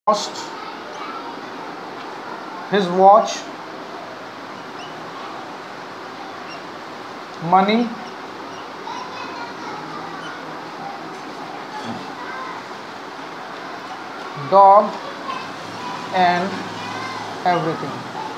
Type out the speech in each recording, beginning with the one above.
lost his watch, money, dog, and everything.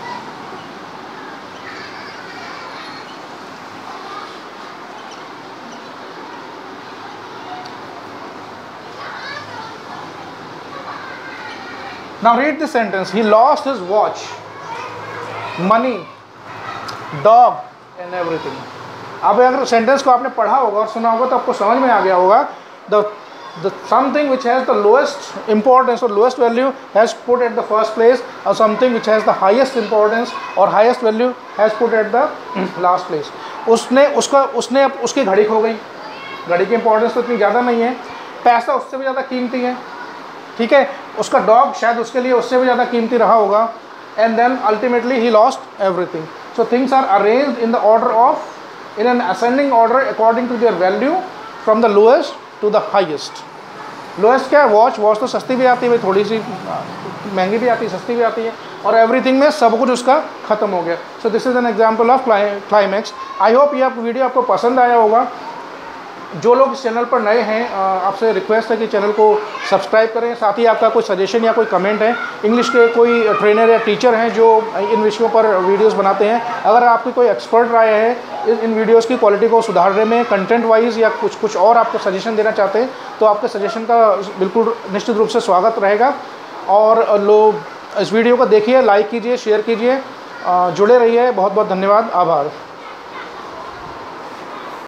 Now read this sentence. He lost his watch, money, dog and everything. अब अगर sentence को आपने पढ़ा होगा और सुना होगा तो आपको समझ में आ गया होगा the something which has the lowest importance or lowest value has put at the first place, or something which has the highest importance or highest value has put at the last place. उसने उसकी घड़ी खो गई, घड़ी की importance तो इतनी ज़्यादा नहीं है, पैसा उससे भी ज़्यादा कीमती है, ठीक है, उसका डॉग शायद उसके लिए उससे भी ज़्यादा कीमती रहा होगा, एंड देन अल्टीमेटली ही lost everything. So things are arranged in the order of, in an ascending order according to their value from the lowest to the highest. Lowest क्या है? वॉच तो सस्ती भी आती है, थोड़ी सी महंगी भी आती है, सस्ती भी आती है, और एवरीथिंग में सब कुछ उसका ख़त्म हो गया. So this is an example of climax. I hope ये वीडियो आपको पसंद आया होगा. जो लोग इस चैनल पर नए हैं, आपसे रिक्वेस्ट है कि चैनल को सब्सक्राइब करें. साथ ही आपका कोई सजेशन या कोई कमेंट है, इंग्लिश के कोई ट्रेनर या टीचर हैं जो इन विषयों पर वीडियोस बनाते हैं, अगर आपकी कोई एक्सपर्ट राय है इन वीडियोस की क्वालिटी को सुधारने में, कंटेंट वाइज या कुछ और आपको सजेशन देना चाहते हैं, तो आपके सजेशन का बिल्कुल निश्चित रूप से स्वागत रहेगा. और लोग इस वीडियो को देखिए, लाइक कीजिए, शेयर कीजिए, जुड़े रहिए. बहुत बहुत धन्यवाद, आभार.